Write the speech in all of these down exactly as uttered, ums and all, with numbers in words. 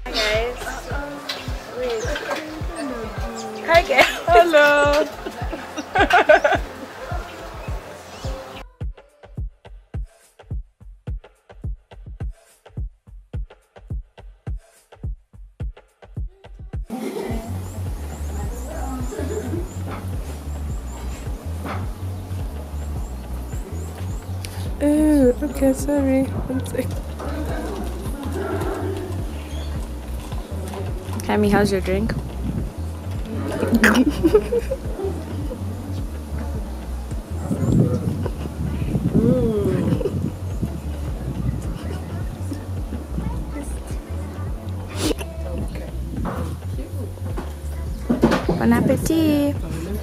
Hi guys. Wait. Hi guys. Hello. Oh, okay, sorry. One sec. Cammy, how's your drink? Bon appetit!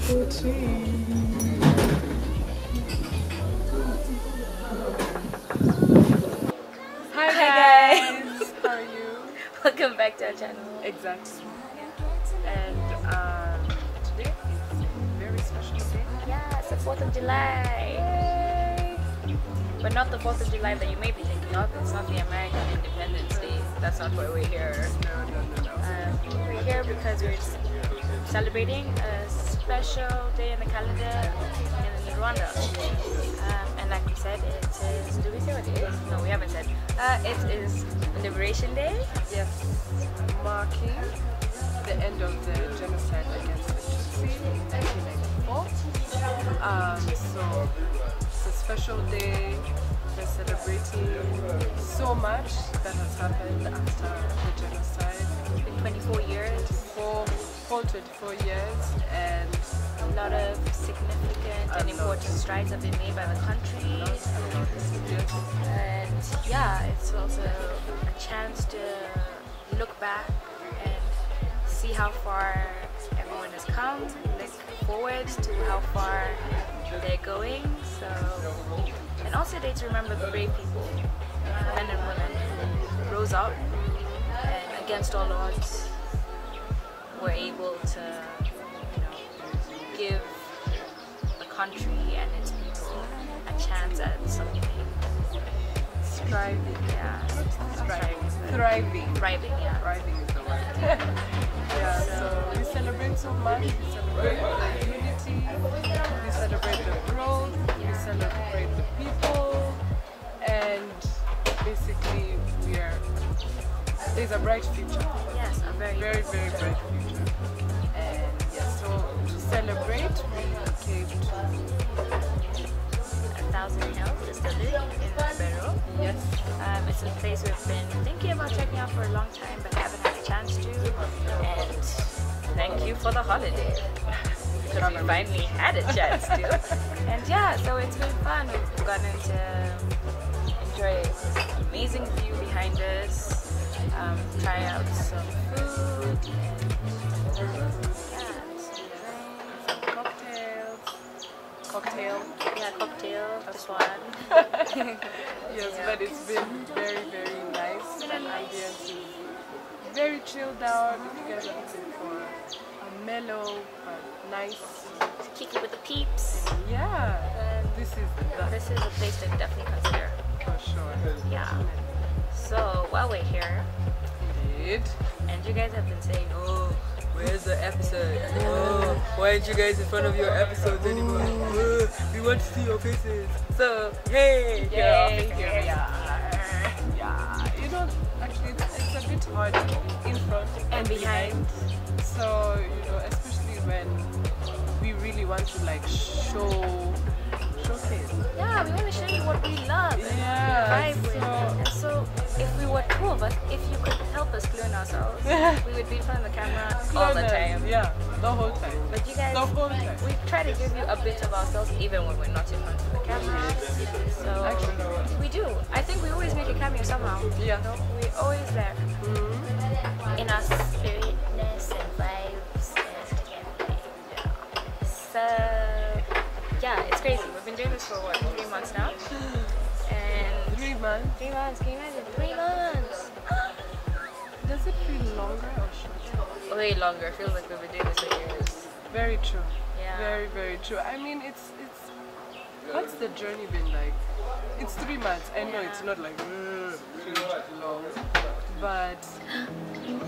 Hi, Hi guys. How are you? Welcome back to our channel. Exactly. And uh, today is a very special day. Yeah, it's the fourth of July. Yay. But not the fourth of July that you may be thinking of. It's not the American Independence Day. That's not why we're here. No, no, no, no. Um, we're here because we're celebrating a special day in the calendar in Rwanda. Um, and like we said, it is, do we say what it is? No, we haven't said. Uh, it is Liberation Day. Yes, marking the end of the genocide against the Tutsi in nineteen ninety-four. Um, so it's a special day. We're celebrating so much that has happened after the genocide. It's been twenty-four years. For whole twenty-four years, and a lot of significant and important strides have been made by the country. Yes. And yeah, it's also a chance to look back and see how far everyone has come, look forward to how far they're going. So, and also a day to remember the brave people, men and women who rose up and against all odds were able to, you know, give the country and its people a chance at something. Striving, yeah. Striving. Thriving. Thriving, yeah. Thriving is the word. Yeah, so we celebrate so much. We celebrate the unity, we celebrate the growth, we celebrate the people, and basically we are, there's a bright future. Yes, a very, very, very bright future. And yeah, so to celebrate, we came to A Thousand Hills Distillery in Peru. Yes. Um, it's a place we've been thinking about checking out for a long time, but haven't had a chance to. And thank you for the holiday, because we finally had a chance to. And yeah, so it's been fun. We've gotten to enjoy this amazing view behind us. Um, try out some food, and yeah, some cocktails, cocktail, yeah, cocktail, this one. Yes, yeah. But it's been very, very nice. The ambience is very chilled out. If you guys are looking for a mellow but nice, kick it with the peeps. Yeah, and this is the this is a place to definitely consider. For sure. Yeah. So while we're here, indeed, and you guys have been saying, oh, where's the episode? Oh, why aren't you guys in front of your episodes anymore? Oh, we want to see your faces. So, hey, yay, here we are. Yeah, you know, actually, it's, it's a bit hard in front and behind. So, you know, especially when we really want to like show, showcase. Yeah, we want to show you what we love and yeah, vibe so, with. And so, if we were two of us, if you could help us clone ourselves, we would be in front of the camera all the time. Yeah, the whole time. But you guys, the whole time. we try to give you a bit of ourselves even when we're not in front of the camera. So actually, we do. I think we always make a cameo somehow. Yeah. You know? We're always there. Mm-hmm. In our spiritness and vibes and everything. So yeah, it's crazy. We've been doing this for what, three months now? And three months? Three months, can you imagine? Three months! Does it feel longer or shorter? Way longer. It feels like we've been doing this for years. Very true. Yeah. Very, very true. I mean, it's, it's, what's the journey been like? It's three months. I know yeah. It's not like, uh, long, but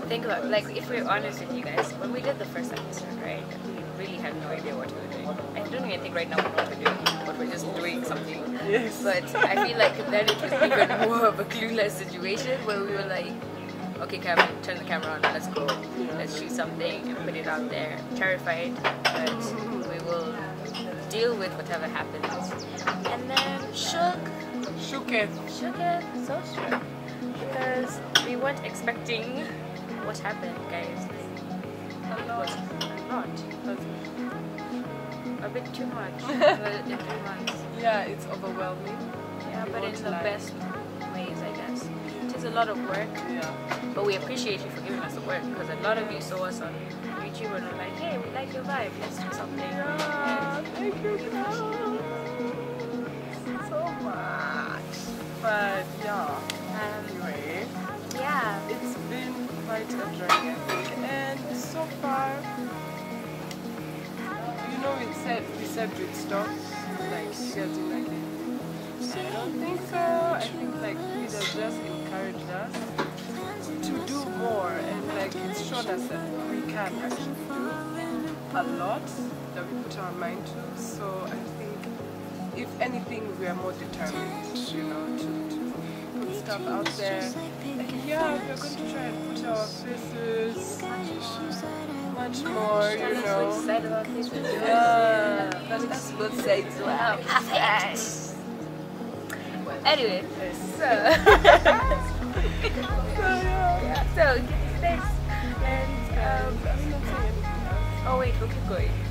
think about, like, if we're honest with you guys, when we did the first episode, right, we really had no idea what we were doing. I don't even think right now we know what we're doing, but we're just doing something. Yes. But I feel like then it was even more of a clueless situation where we were like, okay, Cameron, turn the camera on, let's go, let's shoot something and put it out there. Terrified, but we will deal with whatever happens. And then shook, Shook it. shook it, so shook, because we weren't expecting what happened, guys. It was a lot, a bit too much in three months. Yeah, it's overwhelming. Yeah, but in Won't the lie. best ways, I guess. It is a lot of work, Yeah. but we appreciate you for giving us the work, because a lot of you saw us on YouTube and were like, hey, we like your vibe, let's do something. Yeah, thank you guys so much. But yeah, Um, anyway, yeah, it's been quite a journey, I think, and so far, you know, we said we said we'd stop. Like, you guys didn't like it. I don't think so. I think like it has just encouraged us to do more, and like it's shown us that we can actually do a lot that we put our mind to. So I think, if anything, we are more determined, you know, to, to put stuff out there. Like, yeah, we're going to try and put our faces much more, you I'm so know. excited about this. Yeah, that's both sides. Wow. Perfect. Anyway, so Yeah. so thanks, and um, oh wait, we'll keep going.